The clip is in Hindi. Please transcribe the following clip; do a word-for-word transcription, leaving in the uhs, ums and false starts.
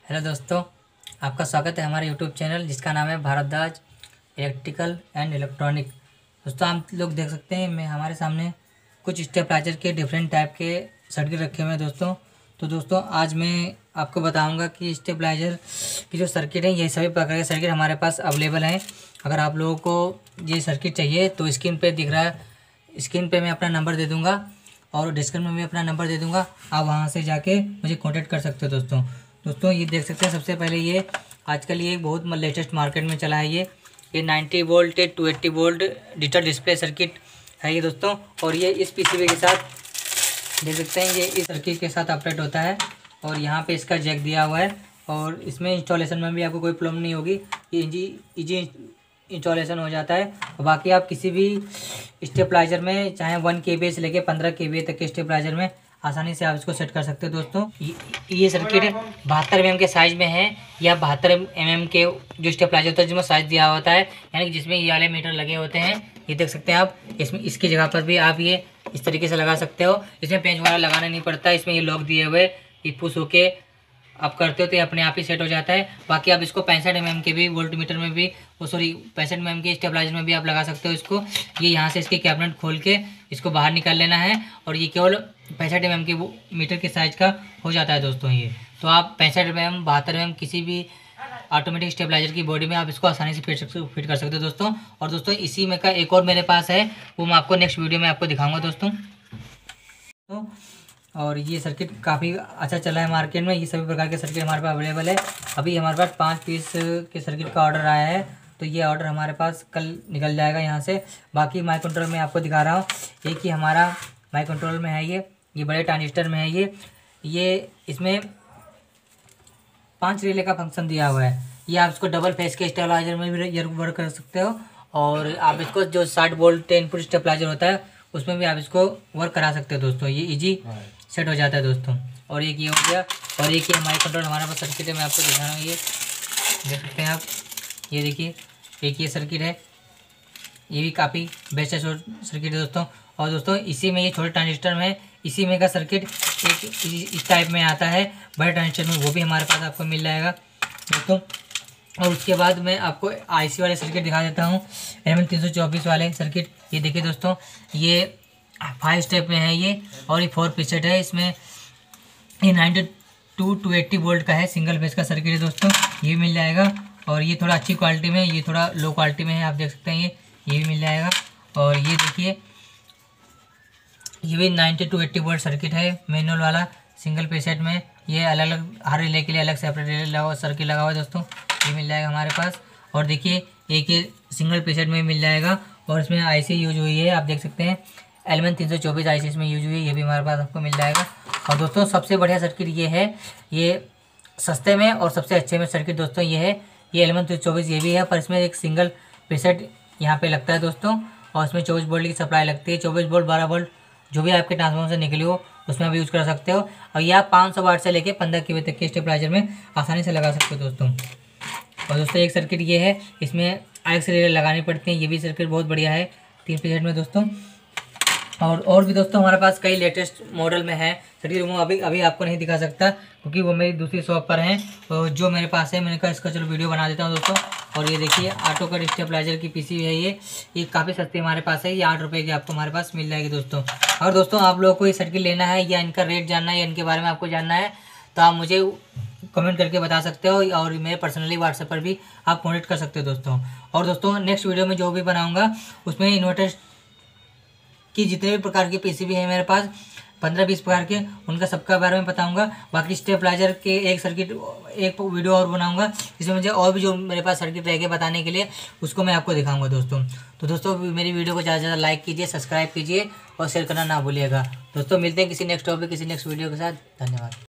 हेलो दोस्तों, आपका स्वागत है हमारे यूट्यूब चैनल जिसका नाम है भारद्वाज इलेक्ट्रिकल एंड इलेक्ट्रॉनिक। दोस्तों आप लोग देख सकते हैं मैं हमारे सामने कुछ स्टेबलाइजर के डिफरेंट टाइप के सर्किट रखे हुए हैं दोस्तों। तो दोस्तों आज मैं आपको बताऊंगा कि स्टेबलाइजर की जो सर्किट है ये सभी प्रकार के सर्किट हमारे पास अवेलेबल हैं। अगर आप लोगों को ये सर्किट चाहिए तो स्क्रीन पर दिख रहा है, स्क्रीन पर मैं अपना नंबर दे दूँगा और डिस्क्रिप्शन में भी अपना नंबर दे दूँगा। आप वहाँ से जाके मुझे कॉन्टेक्ट कर सकते हो दोस्तों। दोस्तों ये देख सकते हैं, सबसे पहले ये आजकल ये बहुत लेटेस्ट मार्केट में चला है। ये ये ninety volt to eighty volt digital display circuit है ये दोस्तों। और ये इस पीसीबी के साथ देख सकते हैं, ये इस सर्किट के साथ अपडेट होता है और यहाँ पे इसका जैक दिया हुआ है और इसमें इंस्टॉलेशन में भी आपको कोई प्रॉब्लम नहीं होगी, ये इजी इजी इंस्टॉलेशन हो जाता है। और बाकी आप किसी भी स्टेबलाइजर में चाहे वन के बी से लेके पंद्रह के बी तक के स्टेबलाइजर में आसानी से आप इसको सेट कर सकते हो दोस्तों। ये, ये सर्किट बहत्तर एम एम के साइज़ में है या बहत्तर एम एम के जो स्टेबलाइजर होता है जिसमें साइज़ दिया होता है, यानी कि जिसमें ये वाले मीटर लगे होते हैं। ये देख सकते हैं आप, इसमें इसकी जगह पर भी आप ये इस तरीके से लगा सकते हो। इसमें पेंच वाला लगाना नहीं पड़ता, इसमें ये लॉक दिए हुए, ये पुश होके आप करते हो तो ये अपने आप ही सेट हो जाता है। बाकी आप इसको पैंसठ एम एम के भी वोल्ट मीटर में भी वो सॉरी पैंसठ एम एम के स्टेबलाइजर में भी आप लगा सकते हो इसको। ये यहाँ से इसके कैबिनेट खोल के इसको बाहर निकाल लेना है और ये केवल पैंसठ एम एम के मीटर के साइज़ का हो जाता है दोस्तों ये। तो आप पैंसठ एम एम बहत्तर एम एम किसी भी ऑटोमेटिक स्टेबलाइजर की बॉडी में आप इसको आसानी से फिट फिट कर सकते हो दोस्तों। और दोस्तों इसी में का एक और मेरे पास है, वो मैं आपको नेक्स्ट वीडियो में आपको दिखाऊँगा दोस्तों। तो और ये सर्किट काफ़ी अच्छा चला है मार्केट में। ये सभी प्रकार के सर्किट हमारे पास अवेलेबल है। अभी हमारे पास पाँच पीस के सर्किट का ऑर्डर आया है, तो ये ऑर्डर हमारे पास कल निकल जाएगा यहाँ से। बाकी माई कंट्रोल में आपको दिखा रहा हूँ, एक ही हमारा माई कंट्रोल में है ये ये बड़े ट्रांजिस्टर में है ये ये इसमें पाँच रिले का फंक्शन दिया हुआ है। ये आप इसको डबल फेस के स्टेबलाइजर में भी वर्क कर सकते हो और आप इसको जो साठ वोल्ट इनपुट स्टेबलाइजर होता है उसमें भी आप इसको वर्क करा सकते हो दोस्तों। ये इजी सेट हो जाता है दोस्तों। और एक ये हो गया और एक ये माइक कंट्रोल हमारे पास सर्किट है, मैं आपको दिखा रहा हूँ। ये देख सकते हैं आप, ये देखिए एक ये सर्किट है, ये भी काफ़ी बेस्ट है सर्किट है दोस्तों। और दोस्तों इसी में ये छोटे ट्रांजिस्टर में इसी में का सर्किट एक इस टाइप में आता है, बड़े ट्रांजिस्टर में वो भी हमारे पास आपको मिल जाएगा दोस्तों। और उसके बाद मैं आपको आईसी वाले सर्किट दिखा देता हूँ, एम एन तीन सौ चौबीस वाले सर्किट। ये देखिए दोस्तों, ये फाइव स्टेप में है ये और ये फोर पीसेट है। इसमें ये ninety to two eighty volt का है, सिंगल फेस का सर्किट है दोस्तों। ये मिल जाएगा और ये थोड़ा अच्छी क्वालिटी में, ये थोड़ा लो क्वालिटी में है, आप देख सकते हैं ये ये भी मिल जाएगा। और ये देखिए ये भी ninety to eighty volt circuit है, मैनुअल वाला सिंगल पीसेट में। ये अलग अलग हर रिले के लिए अलग सेपरेट रिले लगा सर्किट लगा हुआ है दोस्तों, ये मिल जाएगा हमारे पास। और देखिए एक ये सिंगल पीसेट में मिल जाएगा और इसमें आईसी यूज हुई है, आप देख सकते हैं एल एम तीन सौ चौबीस आईसी इसमें यूज हुई है, ये भी हमारे पास आपको मिल जाएगा। और दोस्तों सबसे बढ़िया सर्किट ये है, ये सस्ते में और सबसे अच्छे में सर्किट दोस्तों ये है, ये एल एम तीन सौ चौबीस ये भी है, पर इसमें एक सिंगल पीसेट यहाँ पे लगता है दोस्तों। और इसमें चौबीस वोल्ट की सप्लाई लगती है, चौबीस वोल्ट बारह वोल्ट जो भी आपके ट्रांसफार्मर से निकली हो उसमें भी यूज़ कर सकते हो। और ये आप पाँच सौ वाट से लेके पंद्रह के वी तक के स्टेबलाइजर में आसानी से लगा सकते हो दोस्तों। और दोस्तों एक सर्किट ये है, इसमें आइक्स रिले लगानी पड़ती हैं, ये भी सर्किट बहुत बढ़िया है तीन पीसेट में दोस्तों। और और भी दोस्तों हमारे पास कई लेटेस्ट मॉडल में है सर्किट, वो अभी अभी आपको नहीं दिखा सकता क्योंकि वो मेरी दूसरी शॉप पर हैं। तो जो मेरे पास है मैंने कहा इसका चलो वीडियो बना देता हूँ दोस्तों। और ये देखिए ऑटो कट स्टेबलाइजर की पीसी है, ये ये काफ़ी सस्ती हमारे पास है, ये आठ रुपये की आपको हमारे पास मिल जाएगी दोस्तों। और दोस्तों आप लोगों को ये सर्किट लेना है या इनका रेट जानना है या इनके बारे में आपको जानना है तो आप मुझे कमेंट करके बता सकते हो और मेरे पर्सनली व्हाट्सएप पर भी आप कॉन्टेक्ट कर सकते हो दोस्तों। और दोस्तों नेक्स्ट वीडियो में जो भी बनाऊँगा उसमें इन्वर्टर कि जितने भी प्रकार के पीसीबी हैं मेरे पास पंद्रह बीस प्रकार के, उनका सबका बारे में बताऊंगा। बाकी स्टेबलाइजर के एक सर्किट एक वीडियो और बनाऊंगा जिसमें मुझे और भी जो मेरे पास सर्किट रह गए बताने के लिए उसको मैं आपको दिखाऊंगा दोस्तों। तो दोस्तों मेरी वीडियो को ज़्यादा से ज़्यादा लाइक कीजिए, सब्सक्राइब कीजिए और शेयर करना ना भूलिएगा दोस्तों। मिलते हैं किसी नेक्स्ट टॉपिक किसी नेक्स्ट वीडियो के साथ। धन्यवाद।